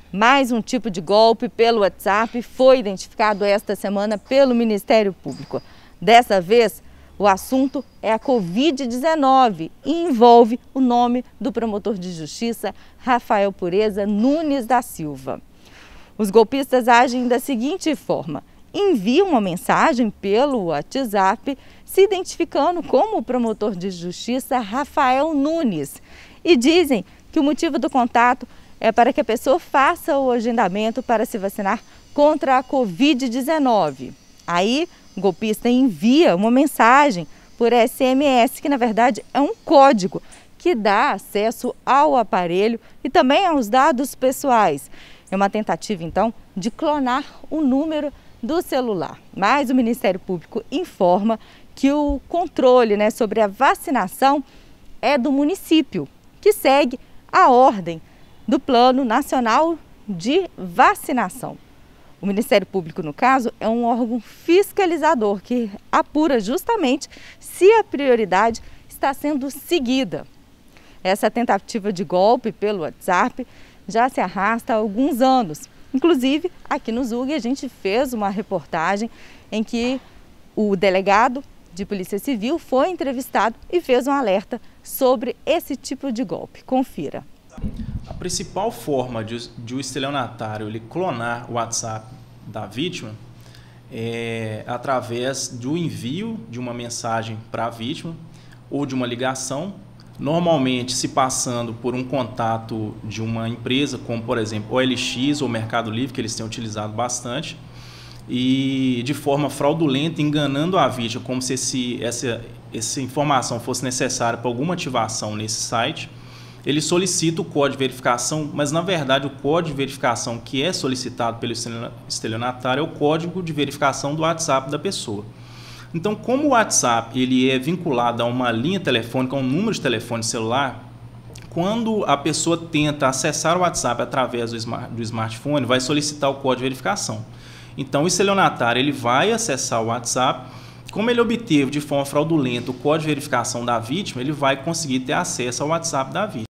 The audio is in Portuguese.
Mais um tipo de golpe pelo WhatsApp foi identificado esta semana pelo Ministério Público. Dessa vez, o assunto é a Covid-19 e envolve o nome do promotor de justiça Rafael Pureza Nunes da Silva. Os golpistas agem da seguinte forma: enviam uma mensagem pelo WhatsApp se identificando como o promotor de justiça Rafael Nunes e dizem que o motivo do contato é para que a pessoa faça o agendamento para se vacinar contra a Covid-19. Aí, o golpista envia uma mensagem por SMS, que na verdade é um código que dá acesso ao aparelho e também aos dados pessoais. É uma tentativa, então, de clonar o número do celular. Mas o Ministério Público informa que o controle, sobre a vacinação é do município, que segue a ordem do Plano Nacional de Vacinação. O Ministério Público, no caso, é um órgão fiscalizador que apura justamente se a prioridade está sendo seguida. Essa tentativa de golpe pelo WhatsApp já se arrasta há alguns anos. Inclusive, aqui no Zug, a gente fez uma reportagem em que o delegado de Polícia Civil foi entrevistado e fez um alerta sobre esse tipo de golpe. Confira. A principal forma de o estelionatário ele clonar o WhatsApp da vítima é através do envio de uma mensagem para a vítima ou de uma ligação, normalmente se passando por um contato de uma empresa, como por exemplo OLX ou Mercado Livre, que eles têm utilizado bastante, e de forma fraudulenta, enganando a vítima, como se essa informação fosse necessária para alguma ativação nesse site. Ele solicita o código de verificação, mas na verdade o código de verificação que é solicitado pelo estelionatário é o código de verificação do WhatsApp da pessoa. Então, como o WhatsApp ele é vinculado a uma linha telefônica, a um número de telefone celular, quando a pessoa tenta acessar o WhatsApp através do smartphone, vai solicitar o código de verificação. Então, o estelionatário ele vai acessar o WhatsApp. Como ele obteve de forma fraudulenta o código de verificação da vítima, ele vai conseguir ter acesso ao WhatsApp da vítima.